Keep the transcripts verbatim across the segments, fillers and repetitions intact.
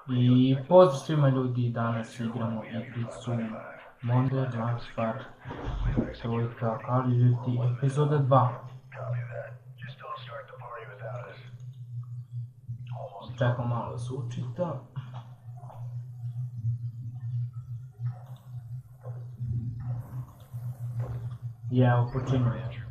I pozdrav svima ljudi, danas igramo igricu Modern Warfare trojka Call of Duty epizoda dva. Čekam malo da se učita. I evo počinjemo.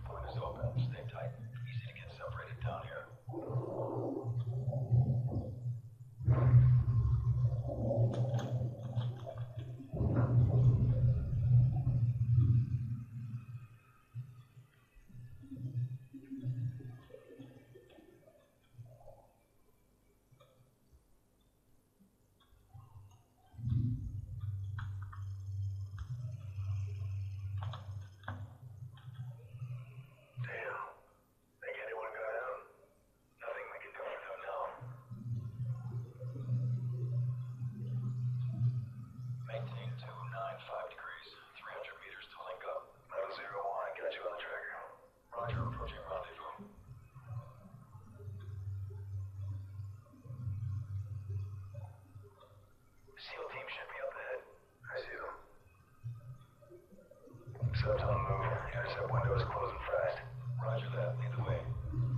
Subs on move. Intercept window is closing fast. Roger that. Lead the way.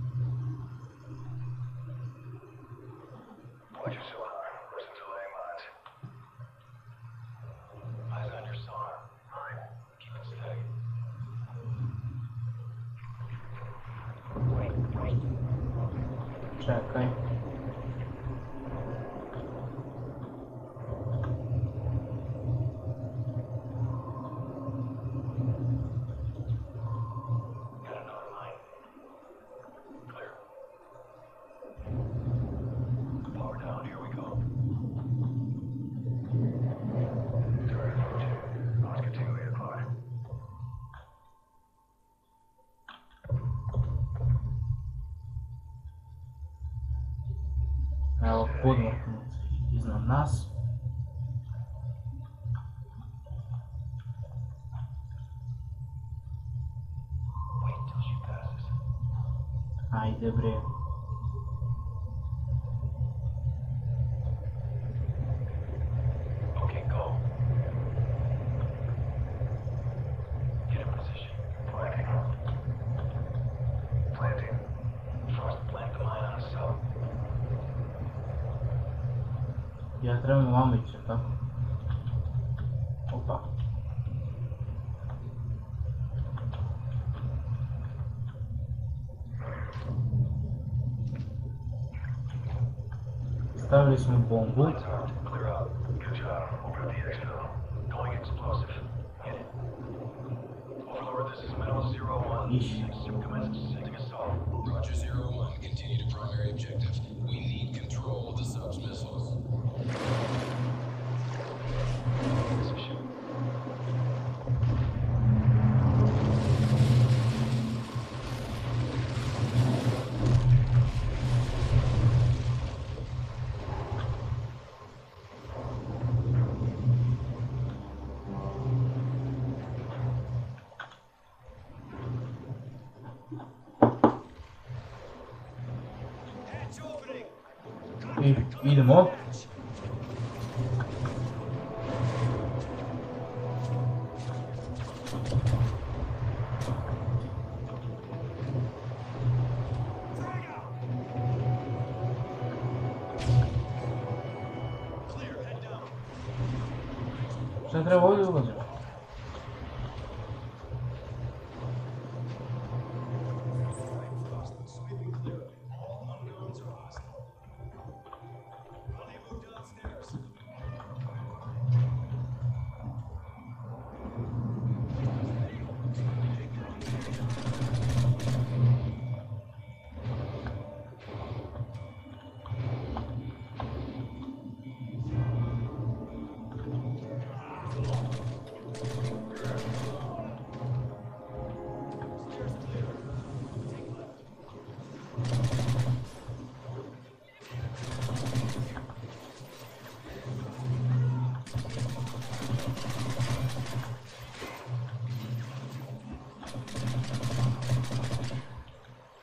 Watch your sonar. Listen to landing mines. Eyes on your sonar. Mine. Keep it steady. Wait, wait. Czekaj. Evo podmorknut iznad nas. Ajde bre. Okay, go. Get in position. Planting. Planting. First, plant the mine on a sub. Ja trebam vamo ići, tako? Opa. Stavili smo bombu. Iš. Roger zero one, continue to primary objective. We need control of the sub's missiles. I, idemo. Šta treba ovdje ulaziti?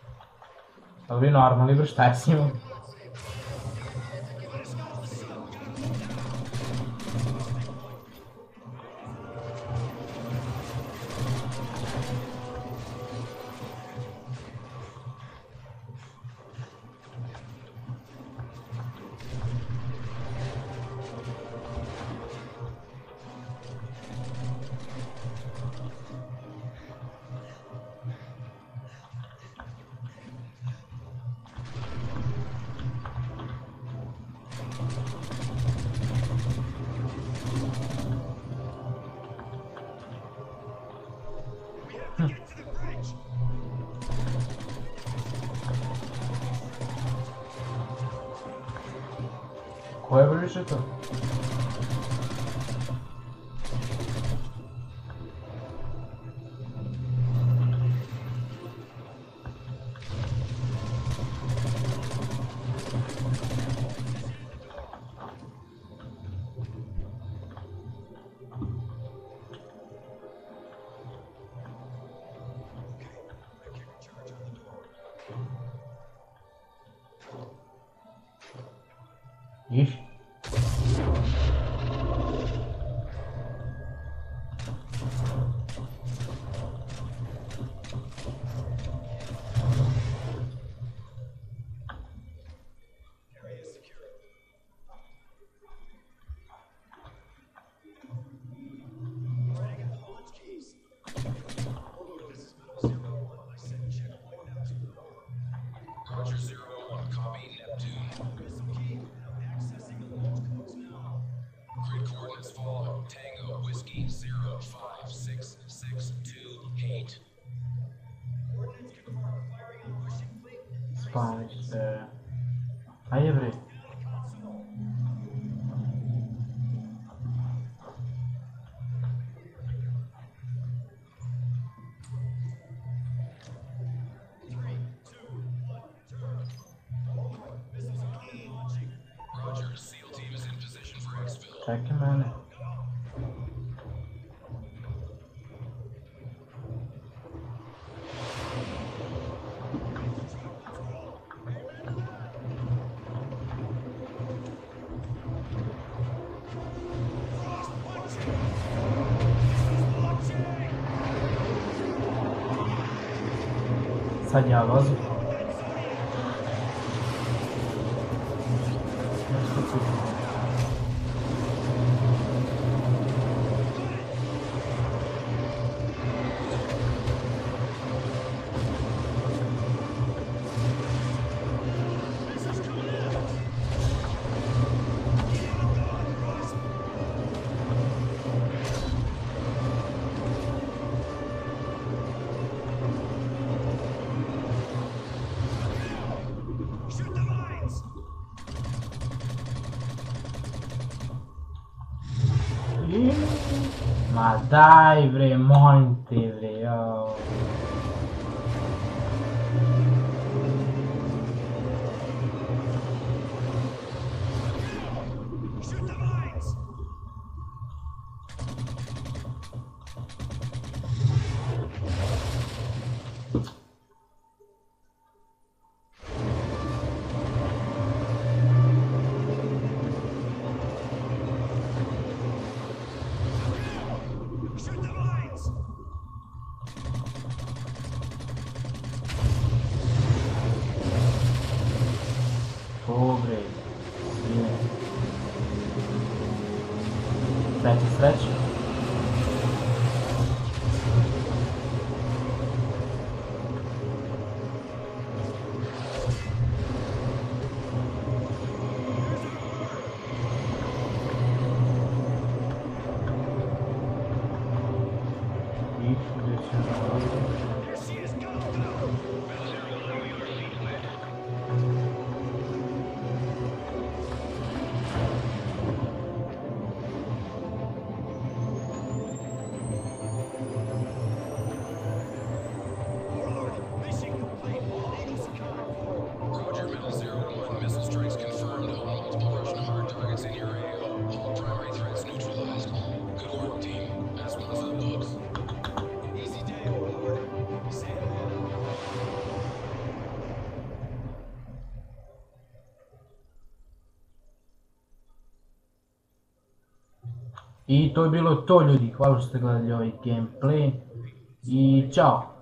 Ali vi normalni, bro, šta je s njima? Ko je više to? Iš? Roger, zero one, copy Neptune. Grid coordinates follow. Tango, Whiskey, zero, five, six, six, two, eight. Spanish, uh... Ajde bre. Roger, SEAL team is in position for exfil. Čekaj mene. Sad ja vazim. Ma dai bre, molim te bre, jao. Pobre, svine. Sreće, sreće. I to je bilo to ljudi, hvala što ste gledali ovaj gameplay i čao!